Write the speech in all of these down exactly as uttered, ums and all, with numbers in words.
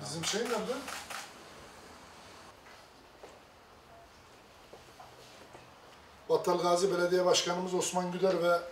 Bizim şey nerede? Battalgazi Belediye Başkanımız Osman Güder ve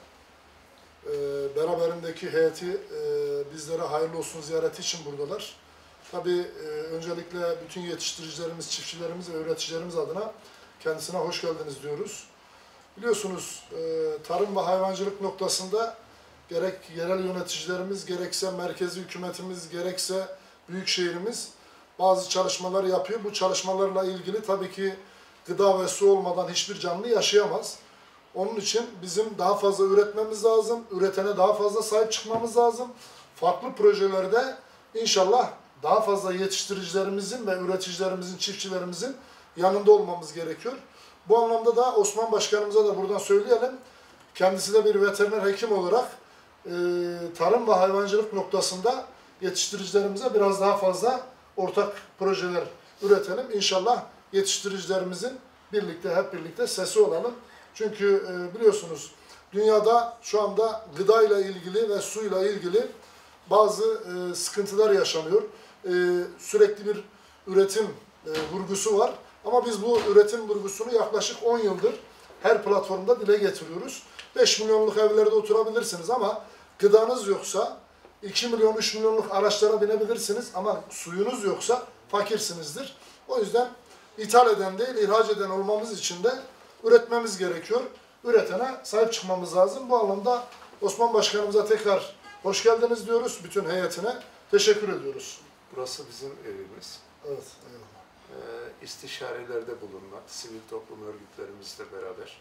e, beraberindeki heyeti e, bizlere hayırlı olsun ziyareti için buradalar. Tabii e, öncelikle bütün yetiştiricilerimiz, çiftçilerimiz ve üreticilerimiz adına kendisine hoş geldiniz diyoruz. Biliyorsunuz e, tarım ve hayvancılık noktasında gerek yerel yöneticilerimiz, gerekse merkezi hükümetimiz, gerekse büyükşehirimiz bazı çalışmalar yapıyor. Bu çalışmalarla ilgili tabii ki gıda ve su olmadan hiçbir canlı yaşayamaz. Onun için bizim daha fazla üretmemiz lazım, üretene daha fazla sahip çıkmamız lazım. Farklı projelerde inşallah daha fazla yetiştiricilerimizin ve üreticilerimizin, çiftçilerimizin yanında olmamız gerekiyor. Bu anlamda da Osman Başkanımıza da buradan söyleyelim. Kendisi de bir veteriner hekim olarak e, tarım ve hayvancılık noktasında yetiştiricilerimize biraz daha fazla ortak projeler üretelim. İnşallah yetiştiricilerimizin birlikte, hep birlikte sesi olalım. Çünkü e, biliyorsunuz dünyada şu anda gıdayla ilgili ve suyla ilgili bazı e, sıkıntılar yaşanıyor. E, sürekli bir üretim e, vurgusu var. Ama biz bu üretim vurgusunu yaklaşık on yıldır her platformda dile getiriyoruz. beş milyonluk evlerde oturabilirsiniz ama gıdanız yoksa iki milyon, üç milyonluk araçlara binebilirsiniz ama suyunuz yoksa fakirsinizdir. O yüzden ithal eden değil, ihraç eden olmamız için de üretmemiz gerekiyor. Üretene sahip çıkmamız lazım. Bu anlamda Osman Başkanımıza tekrar hoş geldiniz diyoruz. Bütün heyetine teşekkür ediyoruz. Burası bizim evimiz. Evet, eyvallah. Ee, istişarelerde bulunmak, sivil toplum örgütlerimizle beraber.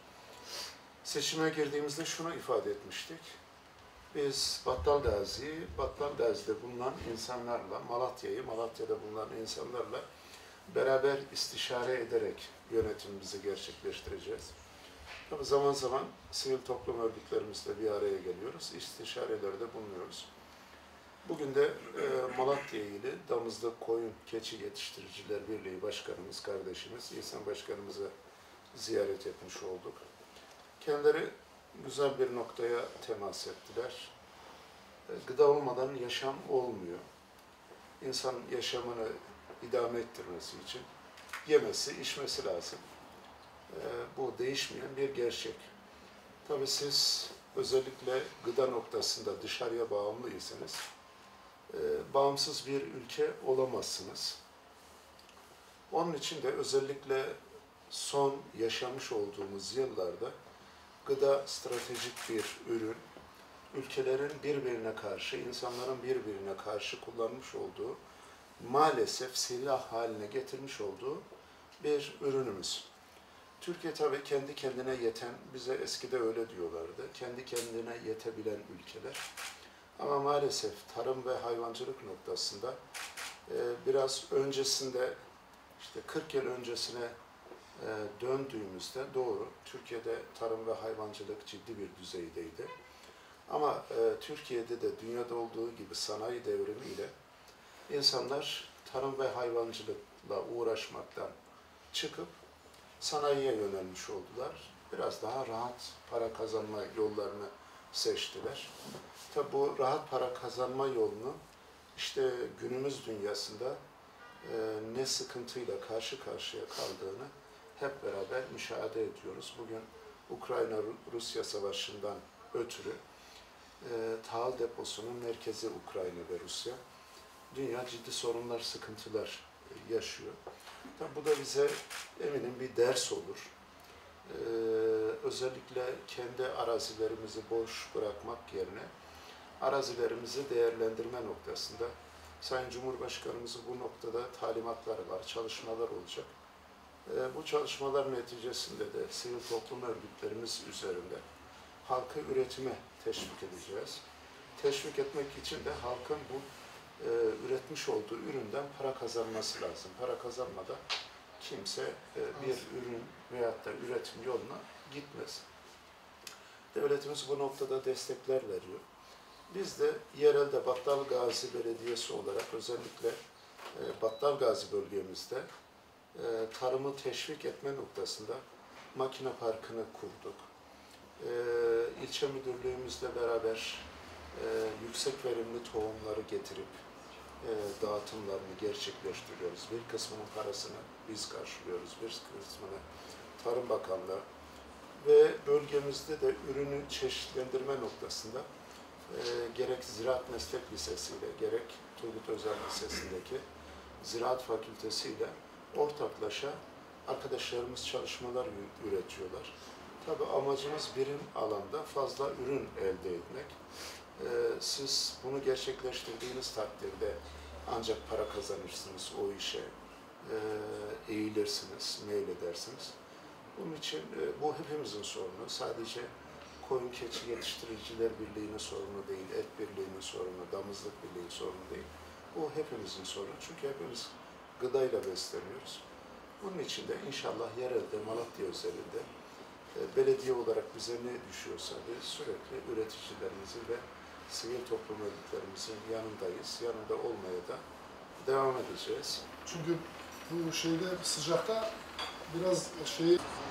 Seçime girdiğimizde şunu ifade etmiştik. Biz Battalgazi'yi, Battalgazi'de bulunan insanlarla, Malatya'yı, Malatya'da bulunan insanlarla beraber istişare ederek yönetimimizi gerçekleştireceğiz. Tabii zaman zaman sivil toplum örgütlerimizle bir araya geliyoruz, istişarelerde bulunuyoruz. Bugün de e, Malatya ili Damızlık Koyun Keçi Yetiştiriciler Birliği Başkanımız, kardeşimiz İhsan Başkanımızı ziyaret etmiş olduk. Kendileri güzel bir noktaya temas ettiler. E, gıda olmadan yaşam olmuyor. İnsan yaşamını idame ettirmesi için yemesi, içmesi lazım. E, bu değişmeyen bir gerçek. Tabii siz özellikle gıda noktasında dışarıya bağımlıysanız, e, bağımsız bir ülke olamazsınız. Onun için de özellikle son yaşamış olduğumuz yıllarda gıda stratejik bir ürün, ülkelerin birbirine karşı, insanların birbirine karşı kullanmış olduğu, maalesef silah haline getirmiş olduğu bir ürünümüz. Türkiye tabii kendi kendine yeten, bize eskide öyle diyorlardı, kendi kendine yetebilen ülkeler. Ama maalesef tarım ve hayvancılık noktasında e, biraz öncesinde, işte kırk yıl öncesine e, döndüğümüzde doğru, Türkiye'de tarım ve hayvancılık ciddi bir düzeydeydi. Ama e, Türkiye'de de dünyada olduğu gibi sanayi devrimiyle insanlar tarım ve hayvancılıkla uğraşmaktan çıkıp sanayiye yönelmiş oldular. Biraz daha rahat para kazanma yollarını seçtiler. Tabi bu rahat para kazanma yolunu işte günümüz dünyasında e, ne sıkıntıyla karşı karşıya kaldığını hep beraber müşahede ediyoruz. Bugün Ukrayna-Rusya savaşından ötürü e, tahıl deposunun merkezi Ukrayna ve Rusya. Dünya ciddi sorunlar, sıkıntılar yaşıyor. Tabi bu da bize eminim bir ders olur. Ee, özellikle kendi arazilerimizi boş bırakmak yerine arazilerimizi değerlendirme noktasında Sayın Cumhurbaşkanımızın bu noktada talimatları var, çalışmalar olacak. Ee, bu çalışmalar neticesinde de sivil toplum örgütlerimiz üzerinde halkı üretime teşvik edeceğiz. Teşvik etmek için de halkın bu e, üretmiş olduğu üründen para kazanması lazım. Para kazanmadan kimse e, bir ürün veyahut da üretim yoluna gitmez. Devletimiz bu noktada destekler veriyor. Biz de yerelde Battalgazi Belediyesi olarak özellikle e, Battalgazi bölgemizde e, tarımı teşvik etme noktasında makine parkını kurduk. E, ilçe müdürlüğümüzle beraber e, yüksek verimli tohumları getirip e, dağıtımlarını gerçekleştiriyoruz. Bir kısmının parasını biz karşılıyoruz, bir kısmını Tarım Bakanlığı ve bölgemizde de ürünü çeşitlendirme noktasında e, gerek Ziraat Meslek Lisesi ile gerek Turgut Özal Lisesi'ndeki Ziraat Fakültesi ile ortaklaşa arkadaşlarımız çalışmalar üretiyorlar. Tabii amacımız birim alanda fazla ürün elde etmek. Ee, siz bunu gerçekleştirdiğiniz takdirde ancak para kazanırsınız o işe, e, eğilirsiniz, meyledersiniz. Bunun için e, bu hepimizin sorunu. Sadece Koyun Keçi Yetiştiriciler Birliği'nin sorunu değil, Et Birliği'nin sorunu, Damızlık Birliği'nin sorunu değil. Bu hepimizin sorunu. Çünkü hepimiz gıdayla besleniyoruz. Bunun için de inşallah yerelde, Malatya özelinde e, belediye olarak bize ne düşüyorsa biz sürekli üreticilerimizin ve sivil toplum örgütlerimizin yanındayız. Yanında olmaya da devam edeceğiz. Çünkü bu şeyde sıcakta biraz şeyi